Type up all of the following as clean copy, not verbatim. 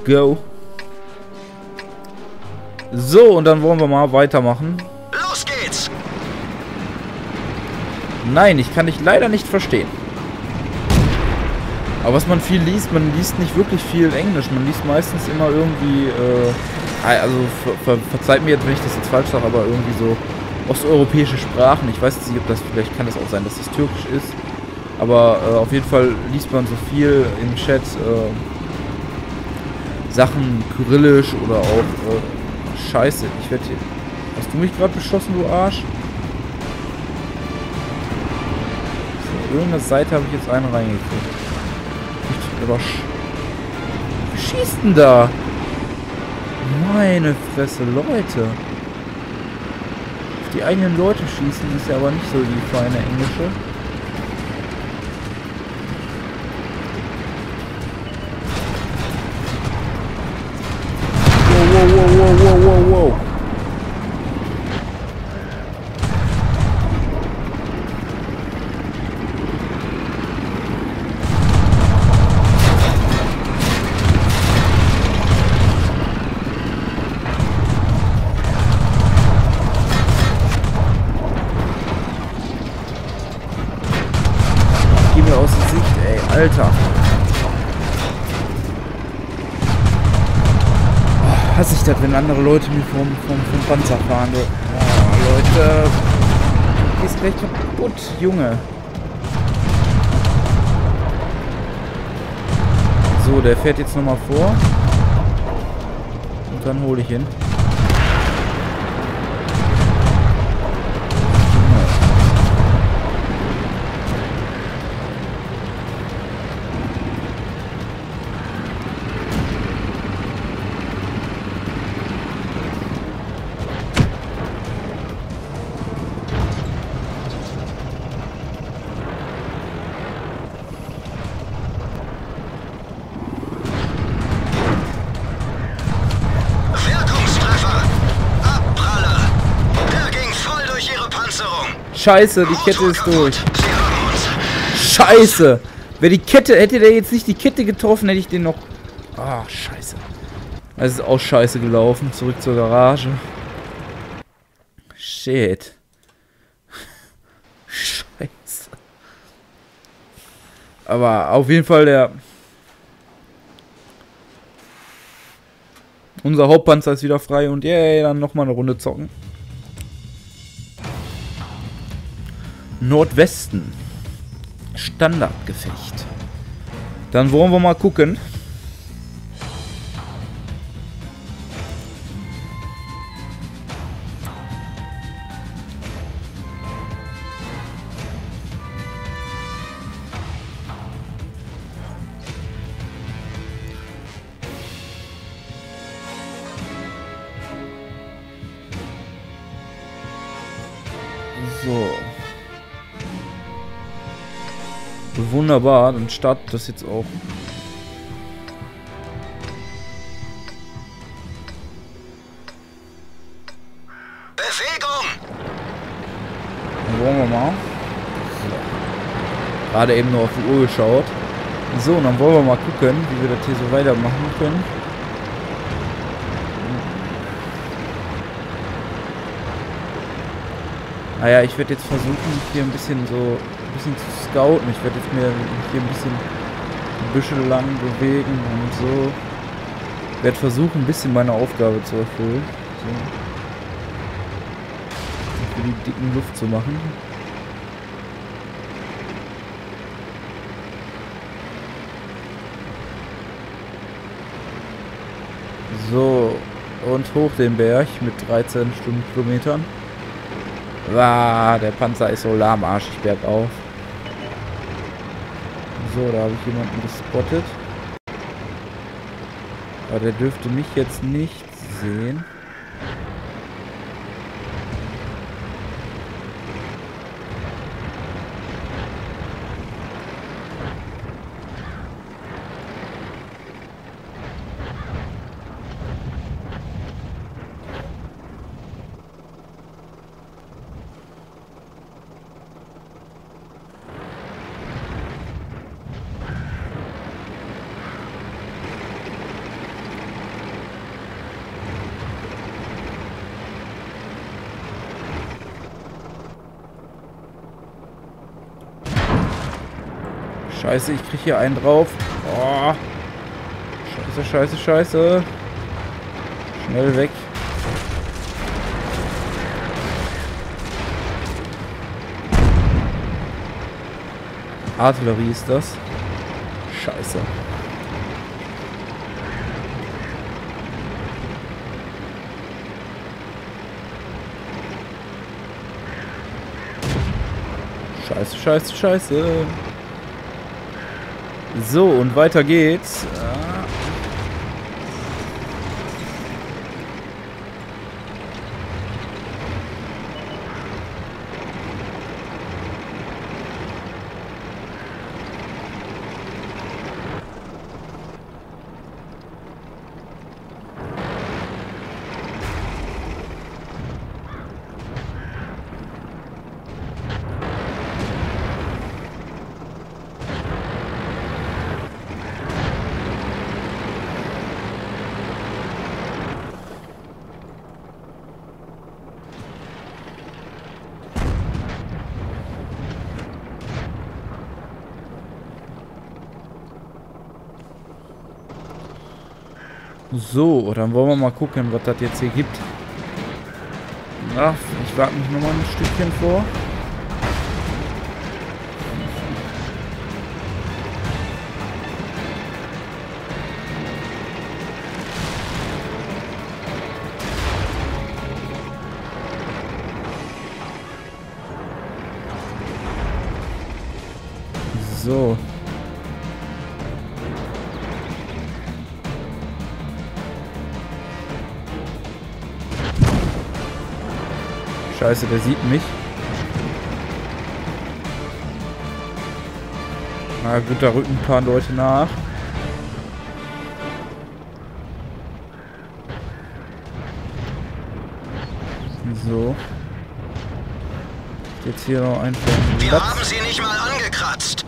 go. So, und dann wollen wir mal weitermachen. Los geht's! Nein, ich kann dich leider nicht verstehen. Aber was man viel liest, man liest nicht wirklich viel Englisch. Man liest meistens immer irgendwie, also verzeiht mir jetzt, wenn ich das jetzt falsch sage, aber irgendwie so osteuropäische Sprachen. Ich weiß nicht, ob das, vielleicht kann das auch sein, dass das Türkisch ist. Aber auf jeden Fall liest man so viel im Chat Sachen Kyrillisch oder auch Scheiße. Ich werde hier... Hast du mich gerade beschossen, du Arsch? So, irgendeiner Seite habe ich jetzt einen reingekriegt. Aber wie schießt denn da? Meine Fresse, Leute. Auf die eigenen Leute schießen ist ja aber nicht so die feine englische. Wow. Geh mir aus der Sicht, ey, Alter. Hasse ich das, wenn andere Leute mir vom Panzer fahren. Oh, Leute. Gehst gleich kaputt, Junge. So, der fährt jetzt nochmal vor. Und dann hole ich ihn. Scheiße, die Kette ist durch. Scheiße. Wäre die Kette, hätte der jetzt nicht die Kette getroffen, hätte ich den noch... Ah, scheiße. Es ist auch scheiße gelaufen. Zurück zur Garage. Shit. Scheiße. Aber auf jeden Fall der... Unser Hauptpanzer ist wieder frei und yay, dann nochmal eine Runde zocken. Nordwesten. Standardgefecht. Dann wollen wir mal gucken. So. Wunderbar, dann startet das jetzt auch. Bewegung! Dann wollen wir mal. So. Gerade eben nur auf die Uhr geschaut. So, und dann wollen wir mal gucken, wie wir das hier so weitermachen können. Naja, ich werde jetzt versuchen, mich hier ein bisschen zu scouten. Ich werde jetzt mir hier ein bisschen Büsche lang bewegen und so. Ich werde versuchen, ein bisschen meine Aufgabe zu erfüllen. So. Für die dicken Luft zu machen. So, und hoch den Berg mit 13 Stundenkilometern. Ah, der Panzer ist so lahmarschig bergauf. So, da habe ich jemanden gespottet. Aber der dürfte mich jetzt nicht sehen. Scheiße, ich krieg hier einen drauf. Oh. Scheiße, scheiße, scheiße. Schnell weg. Artillerie ist das. Scheiße. Scheiße, scheiße, scheiße. So, und weiter geht's. So, dann wollen wir mal gucken, was das jetzt hier gibt. Ach, ich wage mich nochmal ein Stückchen vor. So. Scheiße, der sieht mich. Na gut, da rücken ein paar Leute nach. So. Jetzt hier noch ein Platz. Wir haben sie nicht mal angekratzt.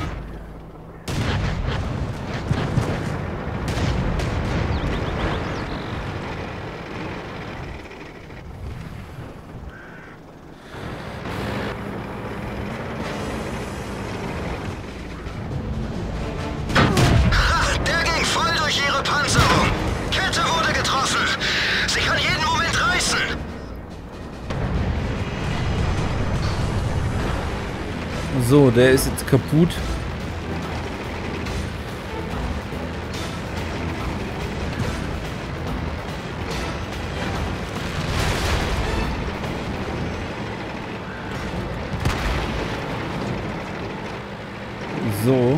So, der ist jetzt kaputt. So.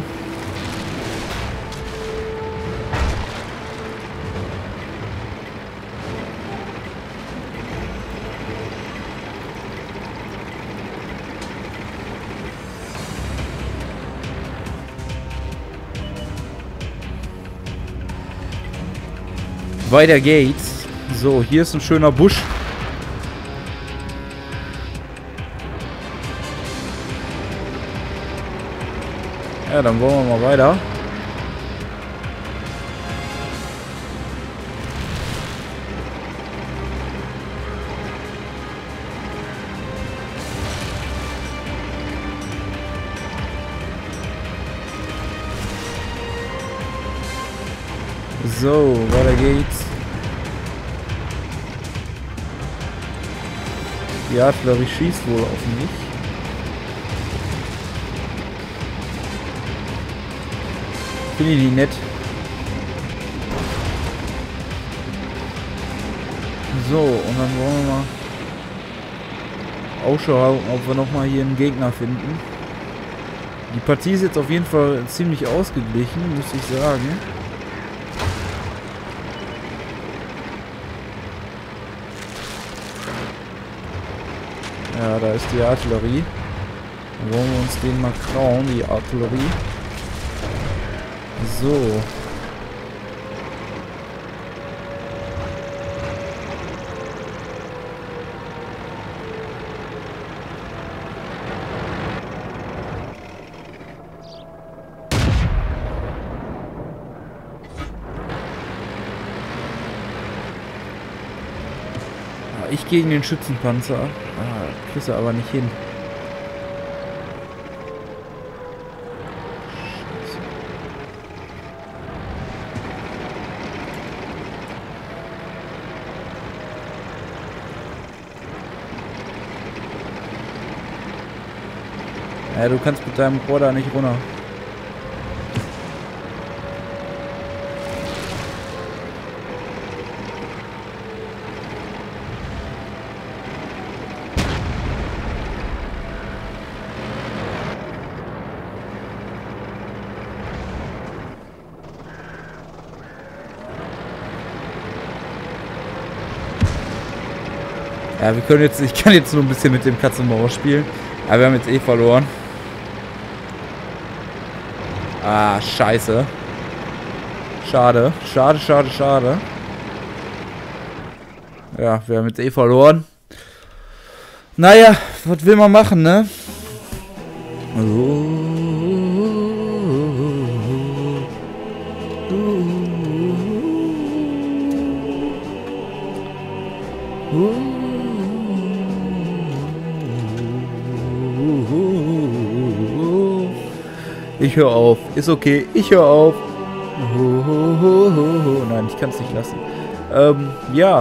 Weiter geht's. So, hier ist ein schöner Busch. Ja, dann wollen wir mal weiter. So, weiter geht's. Die Artillerie schießt wohl auf mich. Finde ich nicht nett. So, und dann wollen wir mal Ausschau halten, ob wir nochmal hier einen Gegner finden. Die Partie ist jetzt auf jeden Fall ziemlich ausgeglichen, muss ich sagen. Ja, da ist die Artillerie. Dann wollen wir uns den mal klauen, die Artillerie. So. Ich gegen den Schützenpanzer. Kriegst du aber nicht hin. Ja, du kannst mit deinem Boah da nicht runter. Ja, wir können jetzt, ich kann jetzt nur ein bisschen mit dem Katz und Maus spielen. Aber wir haben jetzt eh verloren. Ah, scheiße. Schade. Schade, schade, schade. Ja, wir haben jetzt eh verloren. Naja, was will man machen, ne? Ich höre auf. Ist okay. Ich höre auf. Nein, ich kann es nicht lassen. Ja.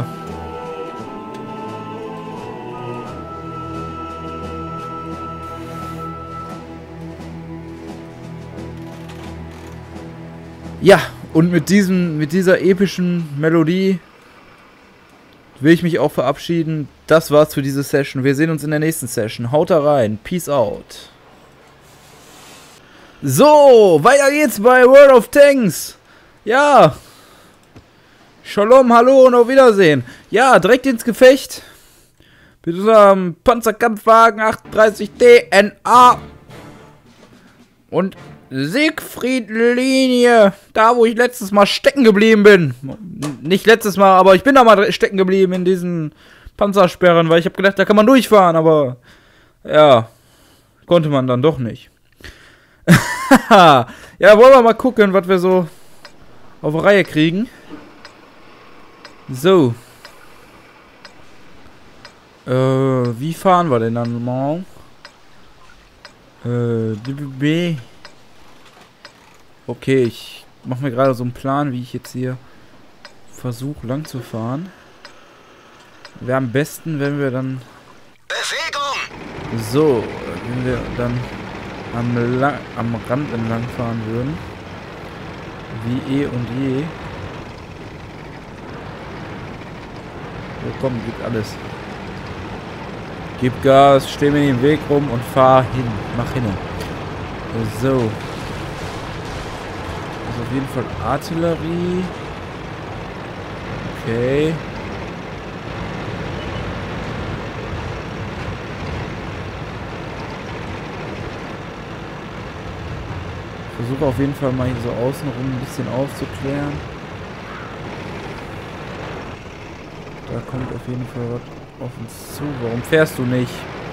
Ja, und mit dieser epischen Melodie will ich mich auch verabschieden. Das war's für diese Session. Wir sehen uns in der nächsten Session. Haut da rein. Peace out. So, weiter geht's bei World of Tanks. Ja. Shalom, hallo und auf Wiedersehen. Ja, direkt ins Gefecht. Mit unserem Panzerkampfwagen 38 DNA. Und Siegfried-Linie. Da, wo ich letztes Mal stecken geblieben bin. Nicht letztes Mal, aber ich bin da mal stecken geblieben in diesen Panzersperren, weil ich habe gedacht, da kann man durchfahren, aber ja, konnte man dann doch nicht. Ja, wollen wir mal gucken, was wir so auf Reihe kriegen. So. Wie fahren wir denn dann mal? Okay, ich mache mir gerade so einen Plan, wie ich jetzt hier versuche lang zu fahren. Wäre am besten, wenn wir dann... Bewegung! So, wenn wir dann am Rand entlang fahren würden. Wie eh und je. So, komm, gib alles. Gib Gas, steh mir in den Weg rum und fahr hin. Mach hin. So. Also auf jeden Fall Artillerie. Okay. Versuche auf jeden Fall mal hier so außenrum ein bisschen aufzuklären. Da kommt auf jeden Fall was auf uns zu. Warum fährst du nicht?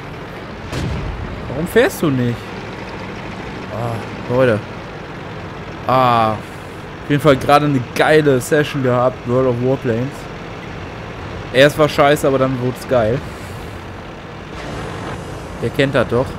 Warum fährst du nicht? Ah, Leute. Ah, auf jeden Fall gerade eine geile Session gehabt, World of Warplanes. Erst war scheiße, aber dann wurde es geil. Ihr kennt das doch.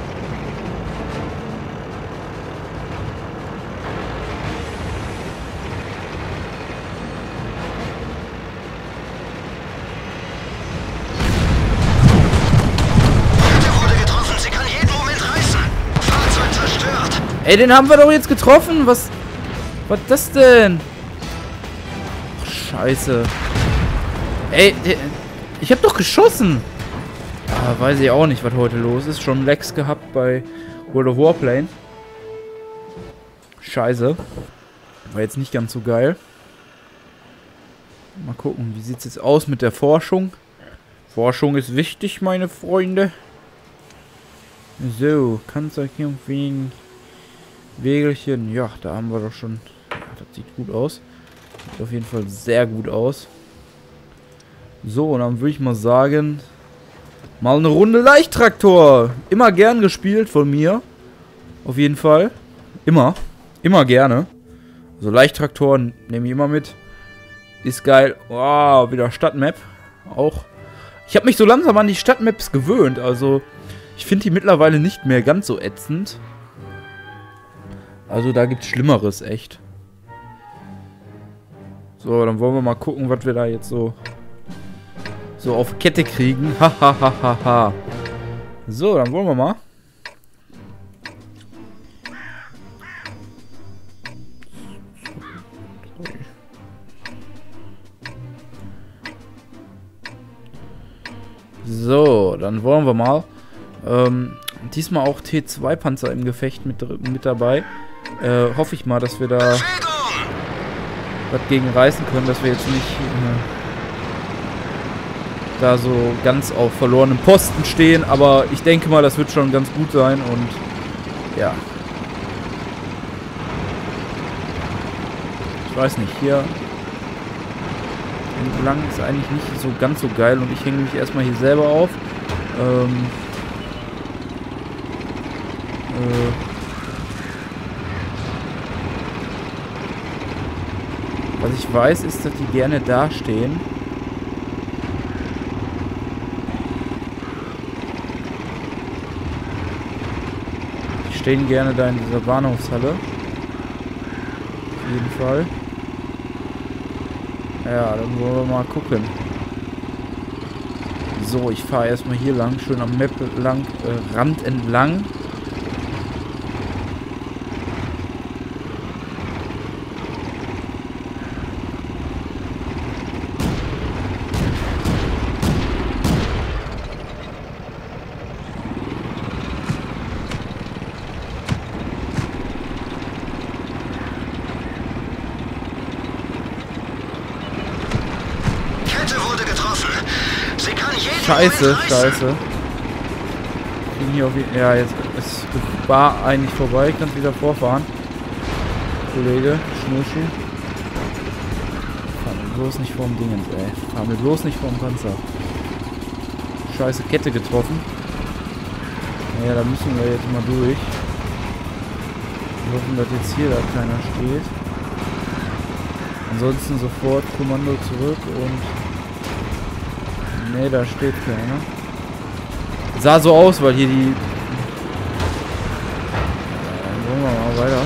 Ey, den haben wir doch jetzt getroffen. Was ist das denn? Ach, scheiße. Ey, ich hab doch geschossen. Ah, weiß ich auch nicht, was heute los ist. Schon Lags gehabt bei World of Warplane. Scheiße. War jetzt nicht ganz so geil. Mal gucken, wie sieht's jetzt aus mit der Forschung? Forschung ist wichtig, meine Freunde. So, Panzerkämpfen. Wägelchen, ja, da haben wir doch schon. Das sieht gut aus. Sieht auf jeden Fall sehr gut aus. So, und dann würde ich mal sagen, mal eine Runde Leichttraktor. Immer gern gespielt von mir. Auf jeden Fall. Immer. Immer gerne. Also Leichttraktor nehme ich immer mit. Ist geil. Wow, wieder Stadtmap. Auch. Ich habe mich so langsam an die Stadtmaps gewöhnt. Also, ich finde die mittlerweile nicht mehr ganz so ätzend. Also da gibt's Schlimmeres, echt. So, dann wollen wir mal gucken, was wir da jetzt so auf Kette kriegen. Hahaha. So, dann wollen wir mal. So, dann wollen wir mal. Diesmal auch T2-Panzer im Gefecht mit dabei. Hoffe ich mal, dass wir da was gegen reißen können, dass wir jetzt nicht da so ganz auf verlorenem Posten stehen. Aber ich denke mal, das wird schon ganz gut sein und ja. Ich weiß nicht, hier entlang ist eigentlich nicht so ganz so geil und ich hänge mich erstmal hier selber auf. Was ich weiß, ist, dass die gerne da stehen. Die stehen gerne da in dieser Bahnhofshalle. Auf jeden Fall. Ja, dann wollen wir mal gucken. So, ich fahre erstmal hier lang, schön am Map lang, Rand entlang. Scheiße. Ich bin hier auf jeden Fall. Ja, jetzt ist die Bar eigentlich vorbei. Ich kann wieder vorfahren. Kollege, Schnurrschuh. Fahr mir bloß nicht vorm Dingens, ey. Fahr mir bloß nicht vorm Panzer. Scheiße, Kette getroffen. Naja, da müssen wir jetzt mal durch. Wir hoffen, dass jetzt hier da keiner steht. Ansonsten sofort Kommando zurück und... Ne, da steht keiner. Sah so aus, weil hier die... Dann wollen wir mal weiter.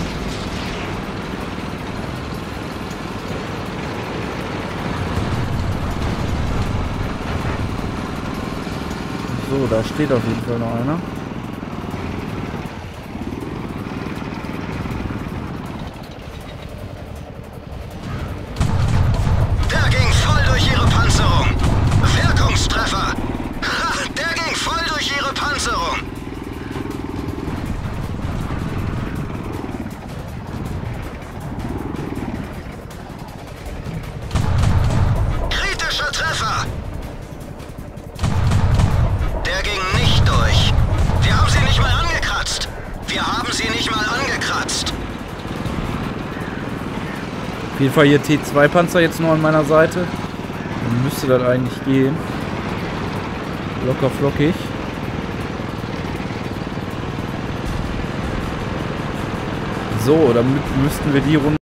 So, da steht auf jeden Fall noch einer. Auf jeden Fall hier T2-Panzer jetzt noch an meiner Seite. Dann müsste das eigentlich gehen. Locker flockig. So, damit müssten wir die Runde